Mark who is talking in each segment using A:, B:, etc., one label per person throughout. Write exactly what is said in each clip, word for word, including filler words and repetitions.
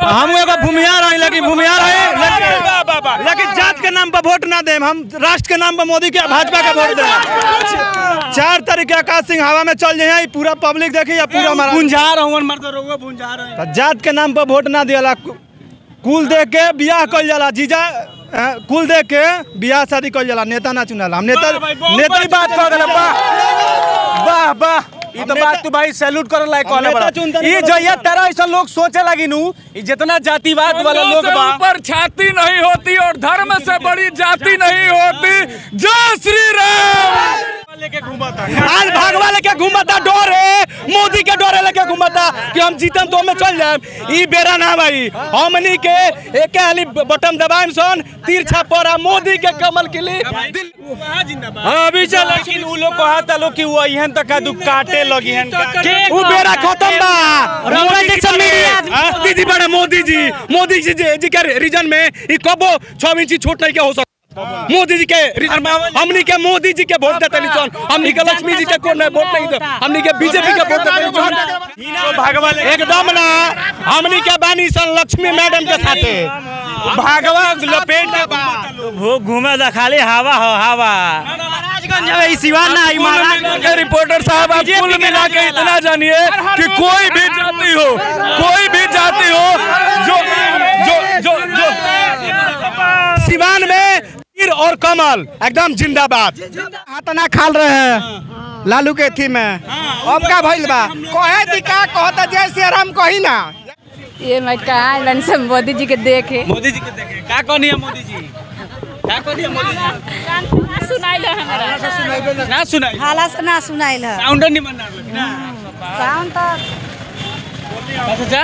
A: हम एगो भूमिहार है, लेकिन भूमिहार है लेकिन जात के नाम पर वोट ना दे, हम राष्ट्र के नाम पर मोदी के भाजपा का वोट दे। चार तरीके आकाश सिंह हवा में चल जाए, पूरा पब्लिक देखी या पूरा जात के नाम पर वोट ना दिया, कुल देख के बियाह कल जाला, जीजा कुल देख के बियाह शादी कल जाला, नेता ना चुनाला। हम नेता नेता की बात कर गए। वाह वाह, ये तो बात तू भाई सैल्यूट करे लायक कहले बड़ा। ये जो ये तरह ऐसा लोग सोचे लगी नू, जितना जातिवाद वाला लोग बा,
B: ऊपर छाती नहीं होती और धर्म से बड़ी जाति नहीं होती। जय श्री राम
A: लेके घूमता, आज भागवा लेके घूमता, डोर है मोदी के डोरे लेके घूमता कि हम जीतम तो में चल जाए। ई बेरा ना भाई, हमनी के एक हाली बटन दबाएम सन, तीर छापरा मोदी के कमल के लिए अभी चल। लेकिन उ लोग कहता लोग कि वो यहन तक दु काटे लगी हन, उ बेरा खत्म बा। मोदी जी बड़े मोदी जी मोदी जी जी के रीजन में ई कबो छह इंची छोट नहीं के हो सकता। मोदी जी के हमनी के मोदी जी के वोट देते नहीं सन, हमनी के लक्ष्मी जी के कोन वोट नहीं दे, हमनी के बीजेपी के वोट देते नहीं सन। भागवा एकदम ना, हमनी के बानी सन लक्ष्मी मैडम के साथे भागवा लपेट वो घूमे दा खाली हवा हो हवा। सिवान ना महाराज के रिपोर्टर साहब, आप कुल मिला के इतना जानिए कि कोई भी जाति हो, कोई भी जाति हो जो जो जो जो सिवान में तीर और कमल एकदम जिंदाबाद।
C: हाथ ना खाल रहे हैं लालू के थी में, अब का भइल बा कहे दी का कहता जय श्री राम कही ना।
D: ये मैं कहा से मोदी जी के देखे,
A: मोदी जी के देखे का कहनी है मोदी जी, का कहनी है मोदी जी
D: सुनाइल हमरा
A: ना सुनाई
D: हाला से ना सुनाइल है,
A: साउंड नहीं बनना ना
D: साउंड तो
A: अच्छा।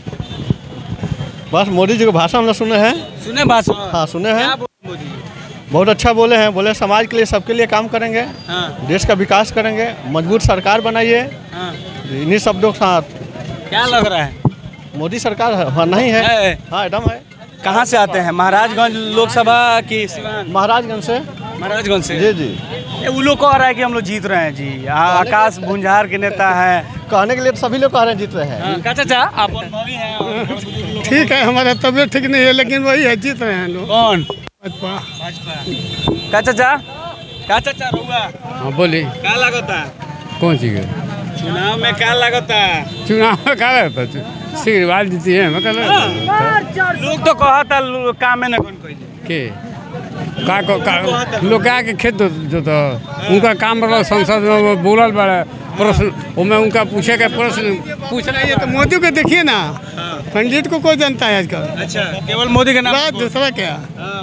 E: बस मोदी जी के भाषण हम लोग सुने हैं,
A: सुने भाषण,
E: हाँ सुने हैं, बहुत अच्छा बोले हैं, बोले समाज के लिए सबके लिए काम करेंगे, हाँ। देश का विकास करेंगे, मजबूत सरकार बनाइए, हाँ। इन्हीं शब्दों के साथ
A: क्या लग रहा है
E: मोदी सरकार है, हाँ, नहीं है, है। हाँ एकदम है।
A: कहाँ से आते हैं? महाराजगंज लोकसभा की
E: महाराजगंज से
A: महाराजगंज से
E: जी जी।
A: वो लोग कह रहा है कि हम लोग जीत रहे हैं जी, आकाश भुंजार के नेता है,
E: कहने के लिए तो सभी लोग कह रहे हैं जीत रहे हैं।
A: चाचा आप अनुभवी हैं?
C: ठीक है, हमारा तबियत ठीक नहीं है लेकिन वही है, जीत रहे हैं लोग।
A: कौन?
C: भाजपा
A: भाजपा का चाचा का चाचा रहुआ?
C: हाँ बोली
A: क्या लगता
C: कौन सी है
A: चुनाव में? क्या लगता
C: चुनाव में क्या लगता सिग्रीवाल जीती है मैं
A: लोग तो कहता काम में न कौन कोई
C: के का को का लोग क्या के खेत जो तो उनका काम रहा संसद में बोलल बड़ा प्रश्न, मैं उनका पूछे का प्रश्न पूछ रहा है तो मोदी को देखिए ना, पंडित को कोई जनता है आजकल।
A: अच्छा, केवल मोदी के नाम,
C: दूसरा क्या?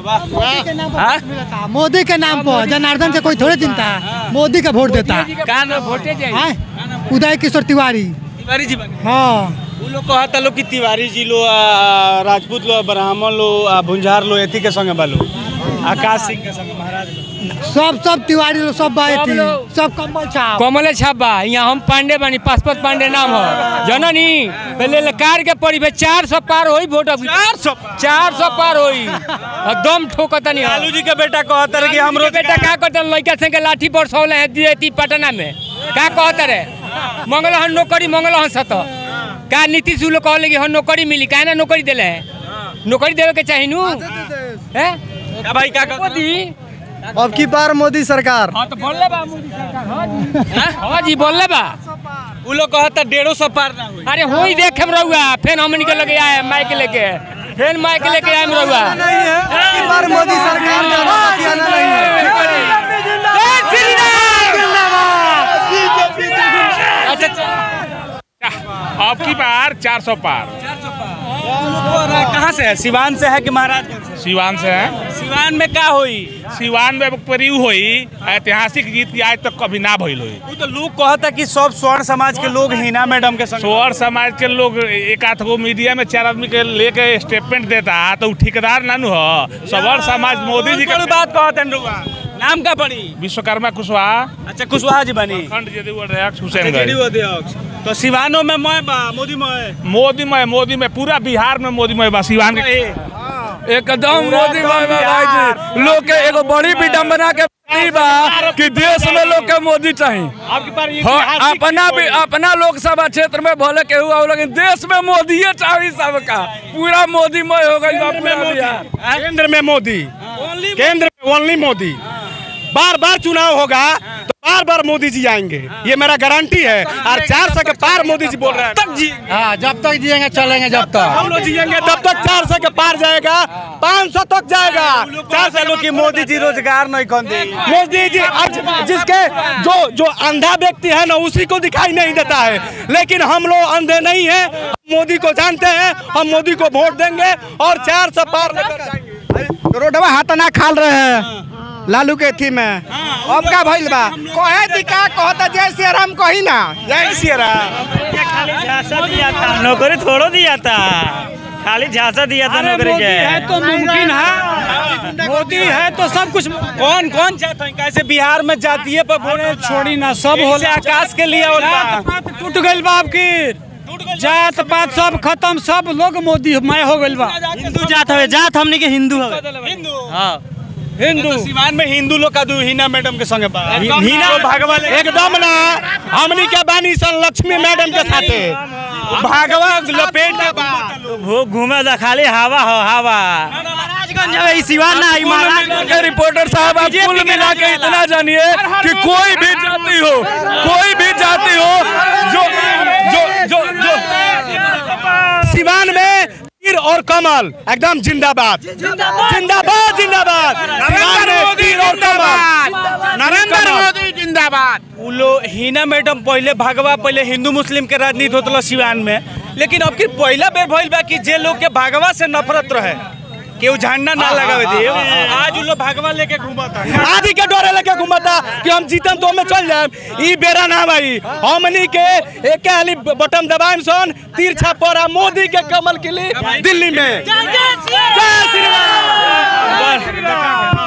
F: मोदी के नाम पर जनार्दन से कोई थोड़े चिंता है, मोदी का वोट देता है। उदय किशोर तिवारी
A: तिवारी जी बने,
F: हाँ
A: वो लोग कहता लोग कि तिवारी जी लो, राजपूत लो, ब्राह्मण लो, भुंजार लो, एथी के संगे बालो, आकाश सिंह के संगे महाराज
F: सब सब तिवारी लो, सब बाई थी, सब कमल छाप
G: कमल छाप बा। यहाँ हम पांडे बानी, पासपत पांडे नाम है जननी, पहले लकार के पड़ी भाई चार सौ पार होई वोट,
A: चार सौ
G: चार सौ पार होई, दम ठोकता नहीं।
A: लालू जी के बेटा कहता रहे कि हमरो
G: बेटा का करता लड़का से के लाठी पर सौले है दिए पटना में, का कहता रहे मंगल हन नौकरी मंगल हन सत का नीतीश लोग कहले कि हम नौकरी मिली, काहे ना नौकरी देले है, नौकरी देवे के चाहिए नू है
A: भाई का मोदी
F: अब की बार मोदी सरकार।
G: हाँ तो बोलले बा मोदी सरकार, हाँ जी हाँ जी बोलले बा।
A: वो लोग कहता डेढ़ो सौ पार ना हुई।
G: अरे होई देख हम रहुआ, फिर हमन के लगे आए माइक लेके, फिर माइक लेके आए रहुआ।
F: नहीं है की बार मोदी सरकार नहीं है।
B: अब की बार चार सौ पार।
A: कहाँ से है? सिवान से है कि महाराजगंज से?
B: सिवान से है।
A: सिवान में क्या हुई?
B: सिवान में परिव हुई ऐतिहासिक जीत की आज तक कभी ना भइल हुई।
A: वो तो लोग कहता कि सब स्वर्ण समाज के लोग हिना मैडम के संग,
B: स्वर्ण समाज के लोग एक आध गो मीडिया में चार आदमी के लेके स्टेटमेंट देता तो ठेकेदार नानू हो। स्वर्ण समाज मोदी जी के
A: बात कहते हैं। नाम का पड़ी?
B: विश्वकर्मा कुशवाहा।
A: अच्छा, कुशवाहा जी बनी
B: खंड जदयू अध्यक्ष हुसैनगंज।
A: तो सिवानों में मैं बा मोदी में
B: मोदी में मोदी में पूरा बिहार में मोदी में बा। सिवान के
G: एकदम मोदी में लोग के एगो बड़ी विडम्बना के
H: कि देश में लोग के मोदी चाहिए। अपना भी अपना लोकसभा क्षेत्र में भले के हुआ लेकिन देश में मोदी चाहिए सबका। पूरा मोदी मय हो गई
A: केंद्र में मोदी, केंद्र में ओनली मोदी। बार बार चुनाव होगा तो बार बार मोदी जी आएंगे, ये मेरा गारंटी है। और चार सौ के पार मोदी जी बोल रहे हैं तक जी।
F: हाँ, जब तक जिएंगे चलेंगे, जब तक
A: हम लोग जिएंगे तब तक चार सौ के पार जाएगा, पाँच सौ तक जाएगा। चार सौ लोग की मोदी जी रोजगार नहीं कौन देंगे। मोदी जी आज जिसके जो जो अंधा व्यक्ति है ना उसी को दिखाई नहीं देता है, लेकिन हम लोग अंधे नहीं है, मोदी को जानते हैं, हम मोदी को वोट देंगे और चार सौ पार लेकर जाएंगे।
I: रोडवा हाथ ना खाल रहे हैं लालू के थी में अब का भइल बा कहे दिका कहता जय श्री राम कही ना
A: जय श्री राम।
J: खाली झांसा दिया था, नौकरी थोड़ो दिया था, खाली झांसा दिया था नौकरी के।
G: है तो मुमकिन है, मोदी है तो सब कुछ।
A: कौन कौन चाहता है कैसे बिहार में जातीय पर बोले छोड़ी ना सब हो आकाश के लिए
G: टूट गइल बा आपकी जात पात सब खत्म, सब लोग मोदी मय हो गइल बा।
J: हिंदू जात हवे, जात हमने के हिंदू हवे। हाँ
A: हिंदू सिवान में हिंदू लोग का दू हिना मैडम के संगे बा हिना भागवत एकदम ना हमनी के बानी सन लक्ष्मी मैडम के साथे भागवत लपेट के
J: वो घूमे दा खाली हवा हो हवा।
G: महाराजगंज है सिवान ना महाराजगंज।
H: रिपोर्टर साहब आप कुल मिला के इतना जानिए कि कोई भी जाति हो, कोई भी जाति हो जो जो जो जो सिवान में तीर और कमल एकदम जिंदाबाद जिंदाबाद जिंदाबाद।
A: नरेंद्र मोदी और कमल,
I: नरेंद्र मोदी जिंदाबाद।
A: वो लोग हिना मैडम पहले भागवा पहले हिंदू मुस्लिम के राजनीति होता सिवान में, लेकिन अब की पहला बेर भइल बा कि जे लोग के भागवा से नफरत रहे केहू झंडा ना लगावे दे, आज उ लोग भागवा लेके घूमता आदि के डोरे लेके घूमता कि हम जीतम तो में चल जाए। ई बेरा ना भाई, हमनी के एक हाली बटन दबाएम सन तीर छापरा मोदी के कमल के लिए दिल्ली में। जय श्री राम।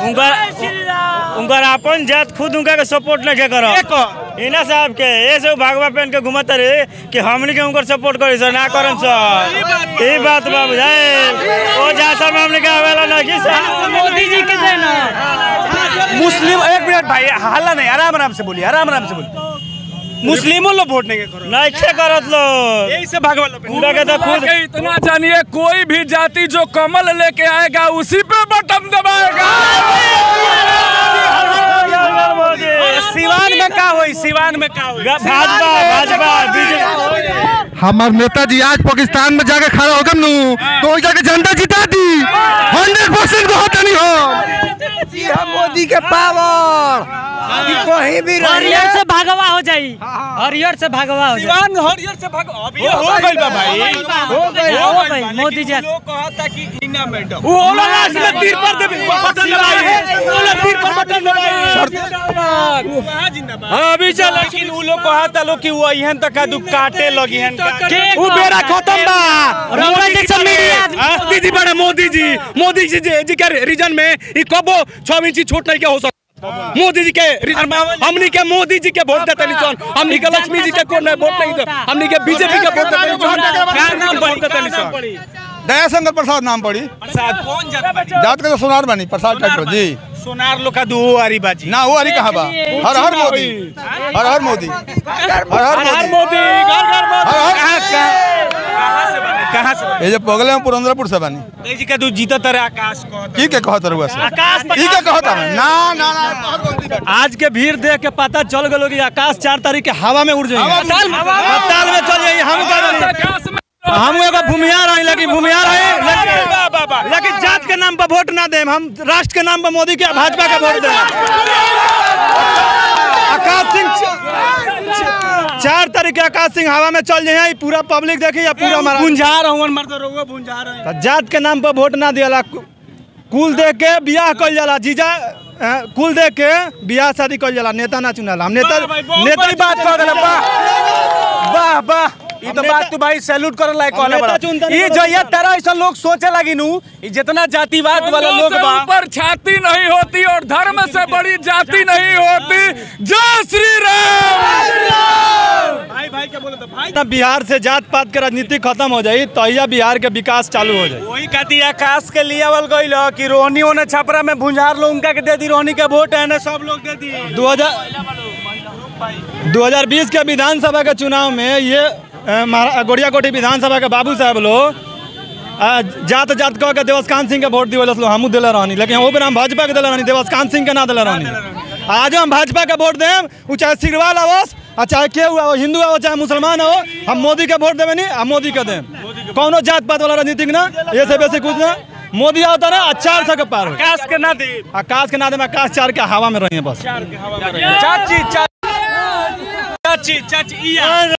J: उनका अपन जात खुद उनका के सपोर्ट नहीं करो इना साहब के ऐसे भागवा पहन के घुमत रहे कि हमनी के उनकर सपोर्ट करे सर ना करन सर। ई बात बा बुझाए ओ जासा में हमनी के आवेला ना कि
G: मोदी जी के देना
A: मुस्लिम। एक मिनट भाई हल्ला नहीं, आराम आराम से बोलिए, आराम आराम से बोलिए। मुस्लिमों लोग वोट नहीं करो
J: नहीं खे करत लोग
A: यही से भागवा लो
J: उनका के तो खुद
H: इतना जानिए कोई भी जाति जो कमल लेके आएगा उसी पे बटन दबाएगा।
A: सिवान में का होई, सिवान में का होई
J: भाजपा भाजपा बीजेपी।
K: हमारे नेताजी आज पाकिस्तान में जाके खड़ा होकर नू तो जाके जनता जिता दी हंड्रेड परसेंट को होता नहीं हो।
I: मोदी के पावर कहीं भी
G: हरियर से भागवा हो जाई, हरियर से भागवा हो जाई।
A: सिवान हरियर से भाग अभी हो गइल बा भाई,
G: हो गइल हो गइल मोदी जी
A: लोग कहता कि हिना मैडम वो ओला लास्ट में तीर पर दे बटन दबाई है, ओला तीर पर बटन दबाई है जिंदाबाद। हां अभी चल, लेकिन वो लोग कहता लोग कि वो यहन तक का दु काटे लगी हन वो बेरा खत्म बा। मोदी जी मोदी जी बड़े मोदी जी मोदी जी जी के रीजन में ई कबो छह इंच छोट नहीं के हो सकता। मोदी जी के हमनी के मोदी जी के वोट देते नहीं, हमनी के लक्ष्मी जी के कोई वोट नहीं दे, हमनी के बीजेपी के वोट देते नहीं। नाम वोट देते नहीं।
K: दया शंकर प्रसाद नाम पड़ी
A: प्रसाद कौन जात
K: जात के तो सोनार बनी प्रसाद टाइटो जी
A: सोनार लोग का दो आरी बाजी
K: ना वो अरी कहाँ बा। हर हर मोदी हर हर मोदी हर हर
A: मोदी घर घर मोदी। कहाँ से
K: ये जो पगले में पुरंदरपुर से बनी
A: जी का तू जीता तेरे आकाश को
K: की के कहत रुआ से
A: आकाश
K: की के कहता ना ना ना।
A: आज के भीड़ देख के पता चल गलो कि आकाश चार तारीख के हवा में उड़ जाएंगे, पताल में चल जाएंगे। हम का हम एगो भूमिहार आई लगी भूमिहार आई लेकिन जात के नाम पर वोट ना देम, हम राष्ट्र के नाम पर मोदी के भाजपा का वोट दें। आकाश सिंह चार तारीख के आकाश सिंह हवा में चल जाए, पूरा पब्लिक देखे या पूरा हमारा भुंजा रहा मर्द रोगा भुंजा रहा। जात के नाम पर वोट ना दिया, कुल देख के बियाह कल जाला, जीजा कुल देख के बियाह शादी कल जाला, नेता ना चुनाला। हम नेता नेता की बात कर रहे वाह वाह ये तो बात तू भाई सैल्यूट कर लायक कहले बड़ा। ये जो ये तरह ऐसा लोग सोचे लगी नू जितना जातिवाद वाला लोग बा
H: ऊपर छाती नहीं होती और धर्म से बड़ी जाति नहीं होती। जय श्री राम।
A: भाई भाई भाई क्या बोले तो भाई
L: बिहार से जात पात के राजनीति खत्म हो जाई तो यह बिहार के विकास चालू हो जाए।
A: वही कहती आकाश के लिए अवल गई कि रोहनी ने छपरा में भुंजार लो उनका के दे दी, रोहनी के वोट है ना सब लोग दे दिए।
L: दो हजार दो हजार बीस के विधानसभा के चुनाव में ये गोड़िया कोठी विधानसभा के बाबू साहब लोग जात जात कह के देवस्कांत सिंह के वोट दिवल हमू दिले रहनी, लेकिन वो हम भाजपा के दिले रहनी, देवस्कांत सिंह के ना दिले रहनी। आज हम भाजपा के वोट देम, वो चाहे सिरवाल आवस और चाहे के हुआ हिंदू हो चाहे मुसलमान हो, हम मोदी के वोट देवे नहीं, हम मोदी के देम। कौनो जात पात वाला राजनीतिक ना, ये से बेसी कुछ ना। मोदी आता ना चार सौ के पार हो,
A: आकाश के ना दे
L: आकाश के ना दे, आकाश चार के हवा में रही है बस।
A: चाची चाची चाची